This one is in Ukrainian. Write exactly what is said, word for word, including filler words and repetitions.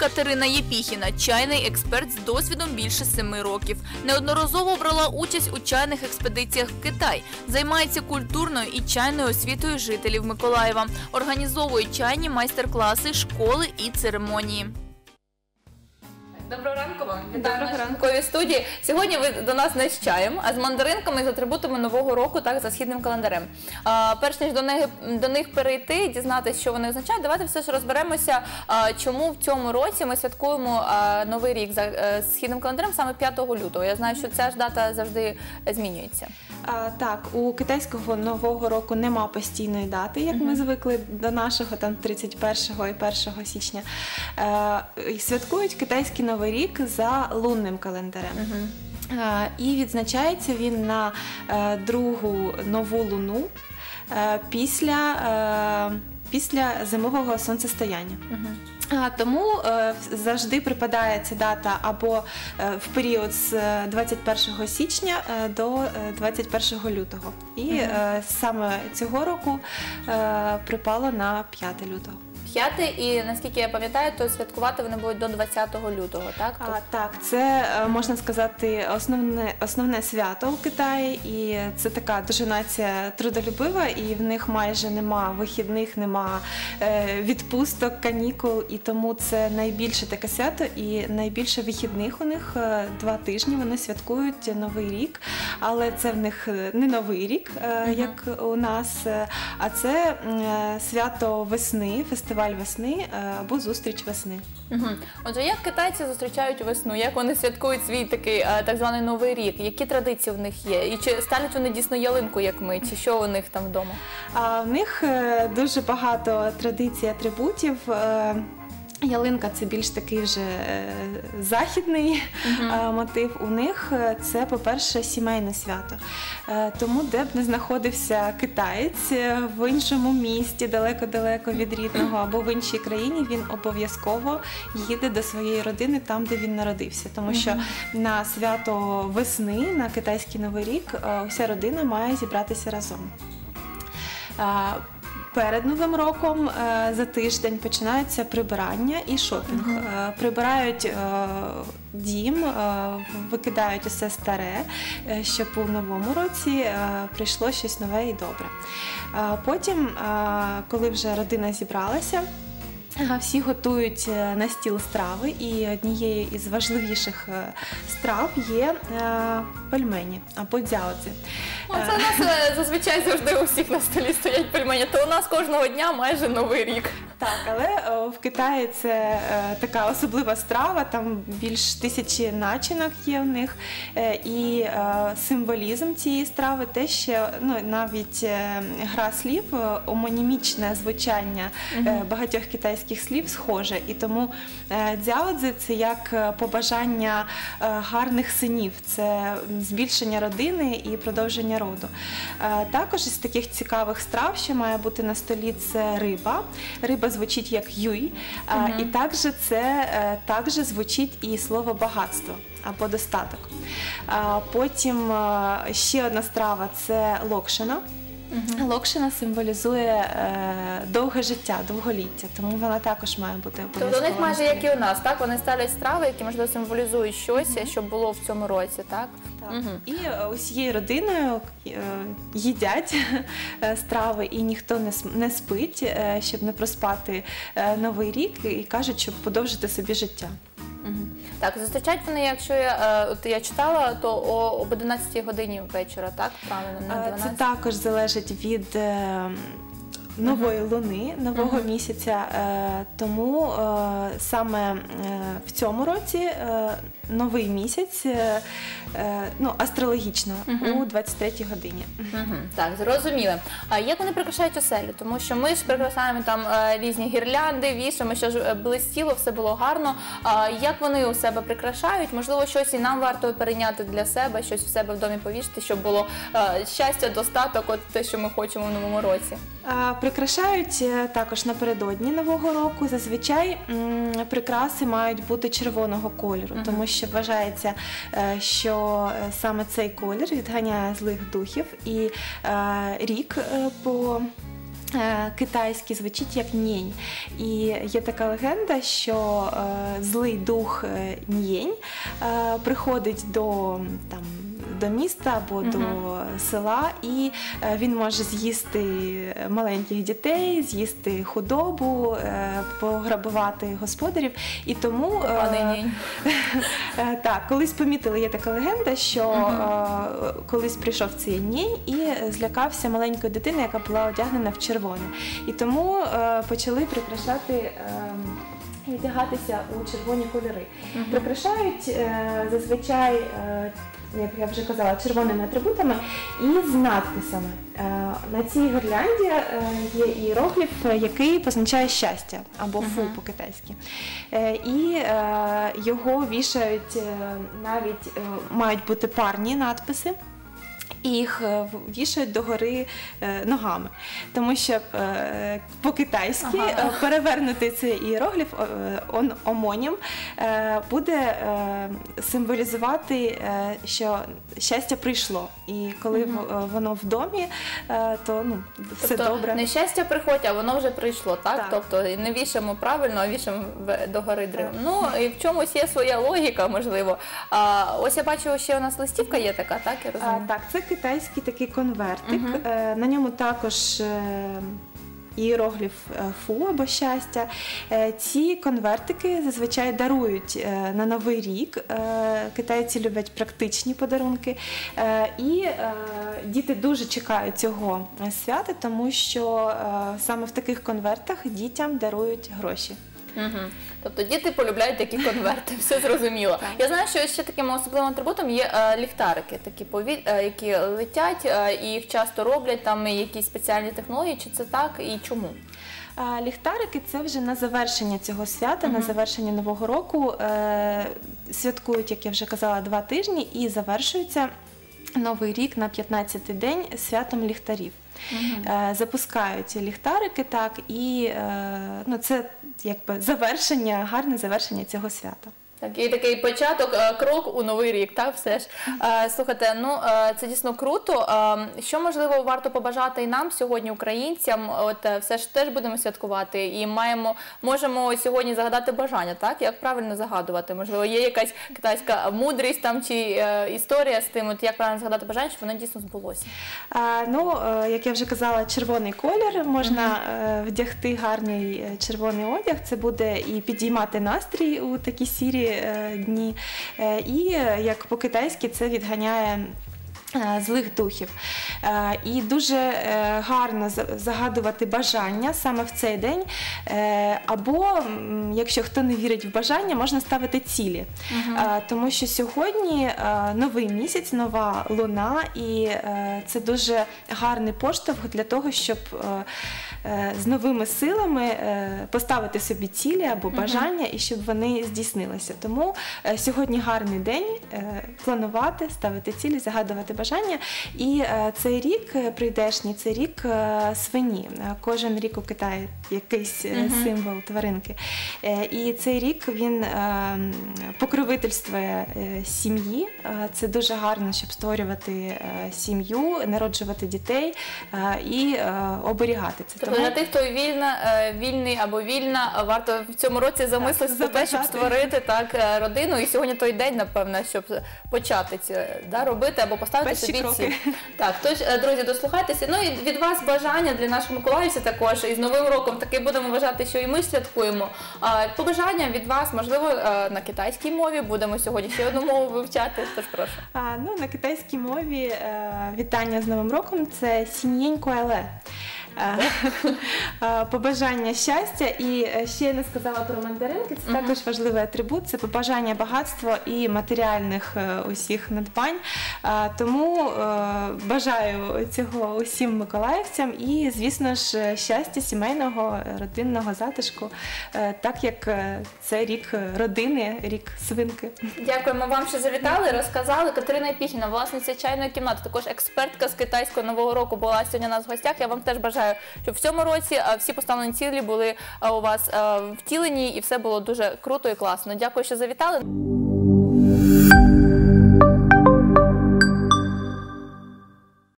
Катерина Єпіхіна – чайний експерт з досвідом більше семи років. Неодноразово брала участь у чайних експедиціях в Китай. Займається культурною і чайною освітою жителів Миколаєва. Організовує чайні майстер-класи, школи і церемонії. Доброго ранку вам. Вітаю в ранковій студії. Сьогодні ви до нас не з чаєм, а з мандаринками, з атрибутами Нового року, так, за східним календарем. А, перш ніж до них, до них перейти, дізнатися, що вони означають, давайте все ж розберемося, а, чому в цьому році ми святкуємо а, Новий рік за а, східним календарем саме п'ятого лютого. Я знаю, що ця ж дата завжди змінюється. А, так, у китайського Нового року нема постійної дати, як uh-huh. ми звикли до нашого, там, тридцять першого і першого січня. Е, святкують китайський Новий рік за лунним календарем. Uh-huh. е, і відзначається він на е, другу нову луну е, після, е, після зимового сонцестояння. Uh-huh. Тому е, завжди припадає ця дата або е, в період з двадцять першого січня е, до двадцять першого лютого. І е, саме цього року е, припало на п'яте лютого. П'яте, і, наскільки я пам'ятаю, то святкувати вони будуть до двадцятого лютого, так? А, так, це, можна сказати, основне, основне свято в Китаї, і це така дуже нація трудолюбива, і в них майже нема вихідних, нема е, відпусток, канікул, і тому це найбільше таке свято, і найбільше вихідних у них, е, два тижні вони святкують Новий рік, але це в них не Новий рік, е, uh-huh. як у нас, е, а це е, свято весни, фестиваль весни або зустріч весни. Угу. Отже, як китайці зустрічають весну? Як вони святкують свій такий так званий Новий рік? Які традиції в них є? І чи ставлять вони дійсно ялинку, як ми? Чи що у них там вдома? А, в них дуже багато традицій, атрибутів. Ялинка – це більш такий вже західний uh-huh. мотив. У них це, по-перше, сімейне свято. Тому, де б не знаходився китаєць в іншому місті, далеко-далеко від рідного, або в іншій країні, він обов'язково їде до своєї родини там, де він народився. Тому що uh-huh. на свято весни, на китайський Новий рік, вся родина має зібратися разом. Перед Новим роком за тиждень починаються прибирання і шопінг. Uh-huh. Прибирають е, дім, е, викидають усе старе, е, щоб у новому році е, прийшло щось нове і добре. Е, потім, е, коли вже родина зібралася, всі готують на стіл страви, і однією із важливіших страв є пельмені або дзяодзи. Це у нас зазвичай завжди у всіх на столі стоять пельмені, то у нас кожного дня майже Новий рік. Так, але в Китаї це така особлива страва, там більш тисячі начинок є в них, і символізм цієї страви те, що ну, навіть гра слів, омонімічне звучання uh-huh. багатьох китайських слів схоже, і тому дзяодзи – це як побажання гарних синів, це збільшення родини і продовження роду. Також із таких цікавих страв, що має бути на столі, це риба. Риба звучить як юй, uh-huh. і також це також звучить і слово багатство або достаток. Потім ще одна страва – це локшина. Uh-huh. Локшина символізує е, довге життя, довголіття, тому вона також має бути обов'язково. Тобто у них майже як і у нас, так? Вони ставлять страви, які, можливо, символізують щось, uh-huh. щоб було в цьому році, так? Так. Uh-huh. І усією родиною е, їдять е, страви, і ніхто не, не спить, е, щоб не проспати е, Новий рік, і кажуть, щоб подовжити собі життя. Угу. Так, зустрічають вони, якщо я, от я читала, то о, об одинадцятій годині вечора, так? Правильно, на дванадцятій? Це також залежить від е, нової uh-huh. луни, нового uh-huh. місяця, е, тому е, саме е, в цьому році е, новий місяць, е, е, ну, астрологічно, uh-huh. у двадцять третій годині. Uh-huh. Так, зрозуміло. А як вони прикрашають оселю? Тому що ми ж прикрашаємо там е, різні гірлянди, вішаємо, щоб блистіло, все було гарно. А як вони у себе прикрашають? Можливо, щось і нам варто перейняти для себе, щось в себе в домі повішати, щоб було е, щастя, достаток, от те, що ми хочемо в новому році. А, прикрашають також напередодні Нового року. Зазвичай м, прикраси мають бути червоного кольору, uh-huh. тому що вважається, що саме цей колір відганяє злих духів, і рік по е, китайський звучить як нєнь. І є така легенда, що е, злий дух е, нєнь е, приходить до там, до міста або Мгм. до села, і е, він може з'їсти маленьких дітей, з'їсти худобу, е, пограбувати господарів. І тому е, Пане Нінь. Е, Так, колись помітили, є така легенда, що Мгм. е, колись прийшов цей нінь і злякався маленької дитини, яка була одягнена в червоне. І тому е, почали прикрашати, е, і одягатися у червоні кольори. Мгм. Прикрашають е, зазвичай, е, як я вже казала, червоними атрибутами і з надписами. Е, На цій гірлянді е, є іерогліф, який позначає щастя, або фу Мгм. по-китайськи. Е, І е, його вішають, е, навіть е, мають бути парні надписи. І їх е, в- вішають догори е, ногами, тому що е, по-китайськи Ага. е, перевернути цей іерогліф е, он, омонім е, буде е, символізувати, е, що щастя прийшло. І коли Мгм. в- е, воно в домі, е, то ну, все Тобто добре. не щастя приходить, а воно вже прийшло, так? Так. Тобто не вішаємо правильно, а вішаємо в- догори древом. Ну і в чомусь є своя логіка, можливо. А, ось я бачу, ще у нас листівка є така, так? Я А, розумію. так, це китайський такий конвертик. Мгм. Е, На ньому також е, іерогліф е, фу або щастя. Е, Ці конвертики зазвичай дарують е, на Новий рік. Е, Китайці люблять практичні подарунки. Е, І е, діти дуже чекають цього свята, тому що е, саме в таких конвертах дітям дарують гроші. Угу. Тобто діти полюбляють такі конверти, все зрозуміло. Я знаю, що ще таким особливим атрибутом є е, ліхтарики, такі повіль, е, які летять, е, і їх часто роблять, там якісь спеціальні технології, чи це так і чому? А ліхтарики це вже на завершення цього свята, на Мгм. завершення Нового року. Е, святкують, як я вже казала, два тижні і завершується Новий рік на п'ятнадцятий день святом ліхтарів. Угу. Е, запускають ліхтарики, так, і е, ну, це якби завершення, гарне завершення цього свята. Такий такий початок, е, крок у новий рік, так все ж. Е, Слухайте, ну е, це дійсно круто. Е, Що можливо варто побажати і нам сьогодні, українцям? От е, все ж теж будемо святкувати і маємо, можемо сьогодні загадати бажання, так? Як правильно загадувати? Можливо, є якась китайська мудрість там чи е, історія з тим, от як правильно загадати бажання, щоб воно дійсно збулося. А, ну, е, як я вже казала, червоний колір, можна е, вдягти гарний е, червоний одяг, це буде і підіймати настрій у такі сірі е, дні, Е, і е, як по-китайськи це відганяє е, злих духів. Е, І дуже е, гарно за- загадувати бажання саме в цей день, Е, або, м, якщо хто не вірить в бажання, можна ставити цілі. Е, Тому що сьогодні е, новий місяць, нова луна, і е, це дуже гарний поштовх для того, щоб е, е, з новими силами е, поставити собі цілі або бажання, і щоб вони здійснилися. Тому е, сьогодні гарний день е, планувати, ставити цілі, загадувати бажання. І е, цей рік е, прийдешній, це рік е, свині. Е, Кожен рік у Китаї якийсь е, Мгм. символ тваринки. Е, І цей рік він е, покровительствує е, сім'ї. Е, Це дуже гарно, щоб створювати е, сім'ю, народжувати дітей е, і е, оберігати це. Тобто для тих, хто вільна, е, вільний або вільна, варто в цьому році замислитися про те, щоб забажати. створити так е, родину. І сьогодні той день, напевно, щоб почати це да, робити або поставити Перші собі кроки. ціль. Так, тож, е, друзі, дослухайтеся. Ну і від вас бажання для наших миколаївців також. І з Новим роком таки будемо вважати, що і ми святкуємо. А, побажання від вас, можливо, е, на китайській мові. Будемо сьогодні ще одну мову вивчати. Тож прошу. А, ну, на китайській мові е, вітання з Новим роком це сіньєнь куеле. Е, Побажання щастя. І е, ще я не сказала про мандаринки, це Мгм. також важливий атрибут, це побажання багатства і матеріальних е, усіх надбань. Е, Тому е, бажаю цього усім миколаївцям і, звісно ж, щастя сімейного, е, родинного затишку, е, так як е, це рік родини, рік свинки. Дякуємо вам, що завітали, розказали. Катерина Піхіна, власниця чайної кімнати, також експертка з китайського Нового року, була сьогодні у нас в гостях. Я вам теж бажаю, щоб в цьому році е, всі поставлені цілі були е, у вас е, втілені і все було дуже круто і класно. Дякую, що завітали.